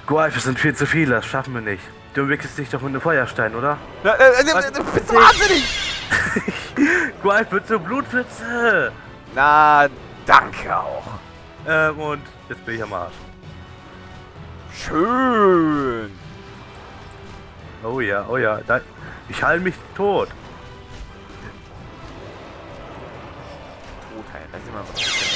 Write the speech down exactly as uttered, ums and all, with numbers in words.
Guaif, es sind viel zu viele, das schaffen wir nicht. Du wickelst dich doch mit einem Feuerstein, oder? Na, äh, äh, du bist wahnsinnig! Guaif, bitte Blutpfütze! Na, danke auch. Ähm, und jetzt bin ich am Arsch. Schön. Oh ja, oh ja, da, ich heile mich tot. Totheil, lass ihn mal was.